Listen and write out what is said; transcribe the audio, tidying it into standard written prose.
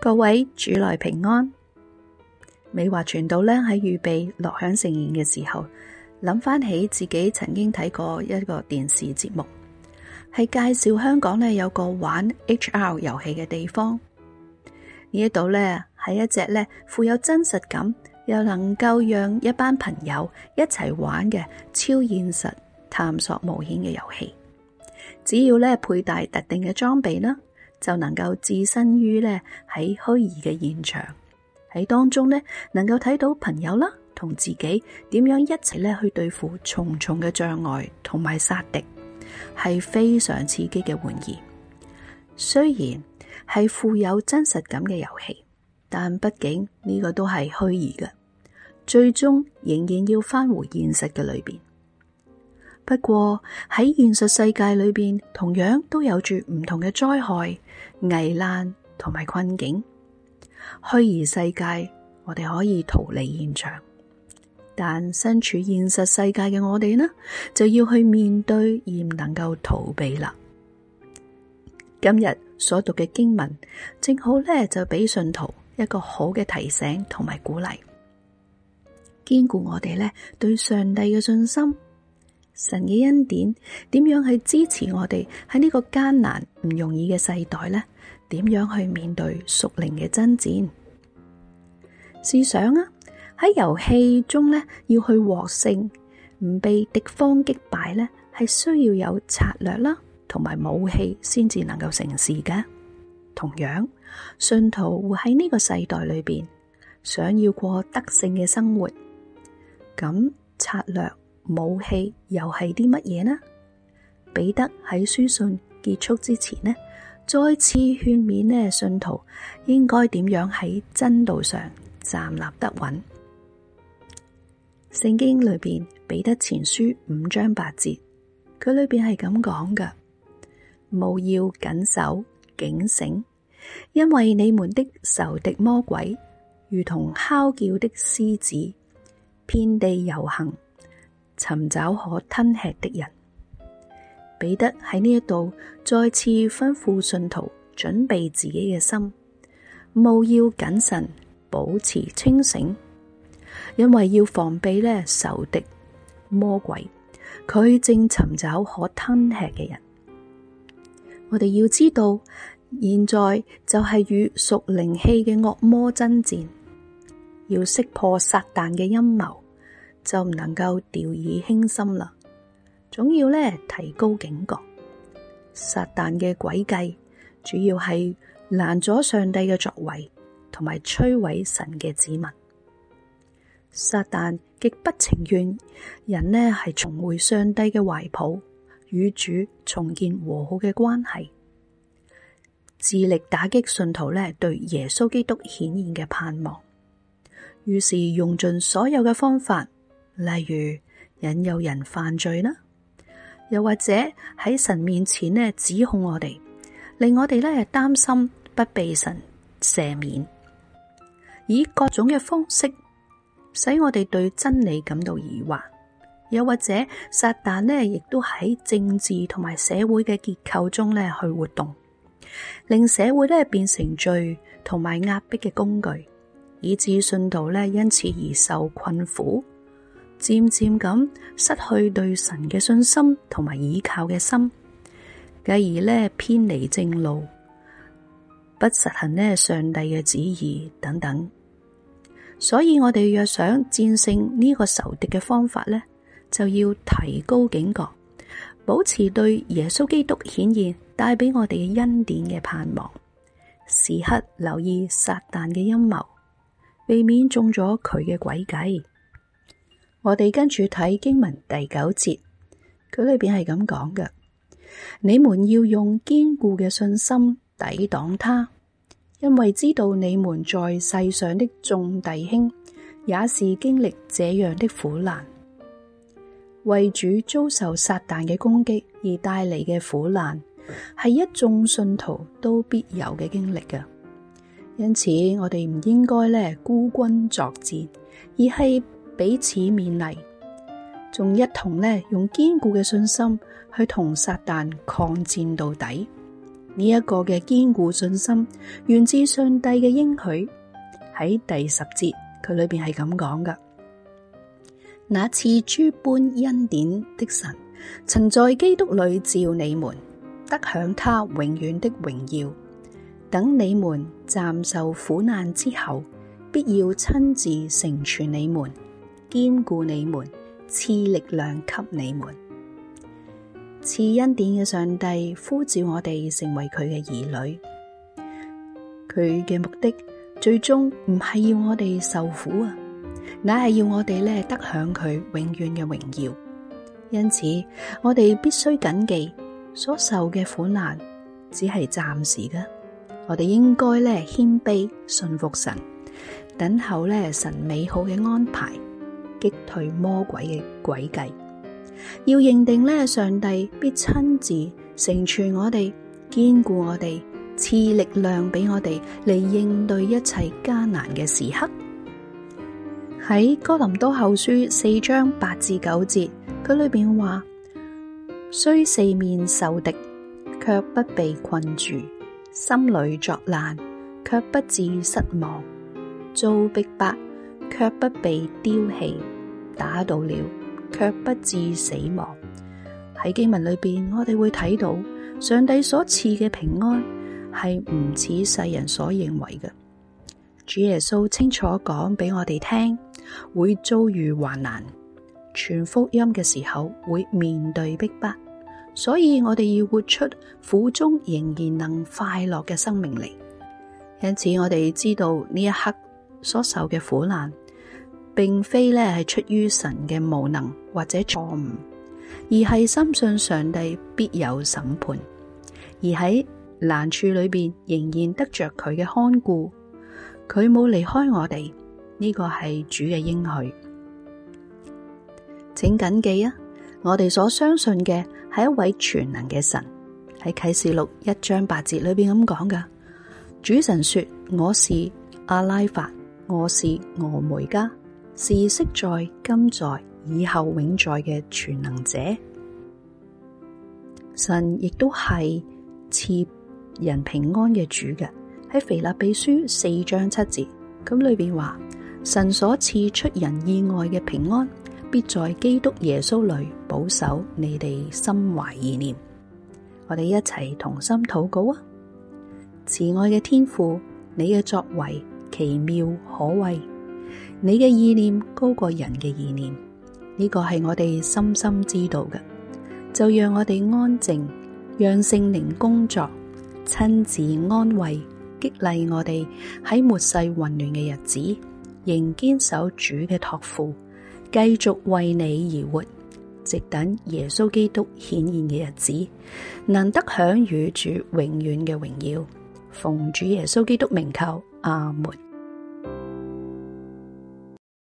各位主內平安。美華傳道喺預備樂享聖言嘅時候，諗翻起自己曾經睇過一個電視節目，係介紹香港有個玩 HR 遊戲嘅地方。呢一度係一隻富有真實感，又能夠讓一班朋友一齊玩嘅超現實探索冒險嘅遊戲。只要佩戴特定嘅裝備啦，就能夠置身於喺虛擬嘅現場，喺當中能夠睇到朋友啦同自己點樣一齊去對付重重嘅障礙同埋殺敵，係非常刺激嘅玩意。雖然係富有真實感嘅遊戲，但畢竟呢個都係虛擬嘅，最終仍然要返回現實嘅裏邊。不過喺現實世界裏邊，同樣都有住唔同嘅災害、危難同埋困境。虛擬世界我哋可以逃離現場，但身處現實世界嘅我哋就要去面對而唔能夠逃避啦。今日所讀嘅經文正好就俾信徒一個好嘅提醒同埋鼓勵，堅固我哋對上帝嘅信心。神嘅恩典點樣去支持我哋喺呢個艱難唔容易嘅世代點樣去面對屬靈嘅爭戰？試想喺遊戲中要去獲勝，唔被敵方擊敗係需要有策略啦，同埋武器先至能夠成事嘅。同樣，信徒會喺呢個世代裏邊想要過得勝嘅生活，咁策略武器又係啲乜嘢呢？彼得喺書信結束之前再次勸勉信徒應該點樣喺真道上站立得穩。聖經裏邊彼得前書5章8節，佢裏邊係咁講嘅：務要謹守警醒，因為你們的仇敵魔鬼如同哮叫的獅子，遍地遊行，尋找可吞吃的人。彼得喺呢一度再次吩咐信徒準備自己嘅心，務要謹慎，保持清醒，因為要防備仇敵魔鬼，佢正尋找可吞吃嘅人。我哋要知道，現在就係與屬靈氣嘅惡魔爭戰，要識破撒旦嘅陰謀，就唔能夠掉以輕心啦，總要提高警覺。撒旦嘅詭計主要係攔阻上帝嘅作為，同埋摧毀神嘅子民。撒旦極不情願人係重回上帝嘅懷抱，與主重建和好嘅關係，致力打擊信徒對耶穌基督顯現嘅盼望。於是用盡所有嘅方法，例如引誘人犯罪啦，又或者喺神面前指控我哋，令我哋擔心不被神赦免，以各種嘅方式使我哋對真理感到疑惑。又或者撒旦亦都喺政治同埋社會嘅結構中去活動，令社會變成罪同埋壓迫嘅工具，以致信徒因此而受困苦，漸漸咁失去對神嘅信心同埋倚靠嘅心，繼而偏離正路，不實行上帝嘅旨意等等。所以我哋若想戰勝呢個仇敵嘅方法就要提高警覺，保持對耶穌基督顯現帶俾我哋嘅恩典嘅盼望，時刻留意撒旦嘅陰謀，避免中咗佢嘅詭計。我哋跟住睇經文第9節，佢裏邊係咁講嘅：你們要用堅固嘅信心抵擋他，因為知道你們在世上的眾弟兄也是經歷這樣的苦難。為主遭受撒旦嘅攻擊而帶嚟嘅苦難，係一眾信徒都必有嘅經歷嘅。因此我哋唔應該孤軍作戰，而係彼此勉勵，仲一同用堅固嘅信心去同撒旦抗戰到底。 呢一個嘅堅固信心源自上帝嘅應許。喺第10節，佢裏邊係咁講噶：那賜諸般恩典的神，曾在基督裏召你們，得享他永遠的榮耀。等你們暫受苦難之後，必要親自成全你們，堅固你們，賜力量給你們。賜恩典嘅上帝呼召我哋成為佢嘅兒女，佢嘅目的最終唔係要我哋受苦啊，乃係要我哋得享佢永遠嘅榮耀。因此，我哋必須謹記所受嘅苦難只係暫時嘅，我哋應該謙卑信服神，等候神美好嘅安排，擊退魔鬼嘅詭計。要認定上帝必親自成全我哋，堅固我哋，賜力量俾我哋嚟應對一切艱難嘅時刻。喺哥林多後書4章8至9節，佢裏邊話：雖四面受敵，卻不被困住；心裏作難，卻不致失望；遭逼迫，卻不被丟棄；打倒了，卻不致死亡。喺經文裏邊，我哋會睇到上帝所賜嘅平安係唔似世人所認為嘅。主耶穌清楚講俾我哋聽，會遭遇患難，傳福音嘅時候會面對逼迫，所以我哋要活出苦中仍然能快樂嘅生命嚟。因此我哋知道呢一刻所受嘅苦難並非係出於神嘅無能或者錯誤，而係深信上帝必有審判，而喺難處裏邊仍然得着佢嘅看顧，佢冇離開我哋，呢個係主嘅應許。請謹記啊，我哋所相信嘅係一位全能嘅神。喺啟示錄1章8節裏邊咁講噶，主神說：我是阿拉法，我是俄梅加，是昔在、今在、以後永在嘅全能者。神亦都係賜人平安嘅主嘅。喺腓立比書4章7節，咁裏邊話：神所賜出人意外嘅平安，必在基督耶穌裏保守你哋心懷意念。我哋一齊同心禱告啊！慈愛嘅天父，你嘅作為奇妙可畏，你嘅意念高過人嘅意念，呢個係我哋深深知道嘅。就讓我哋安靜，讓聖靈工作，親自安慰激勵我哋喺末世混亂嘅日子，仍堅守主嘅託付，繼續為你而活，直等耶穌基督顯現嘅日子，能得享與主永遠嘅榮耀。奉主耶穌基督名求，阿門。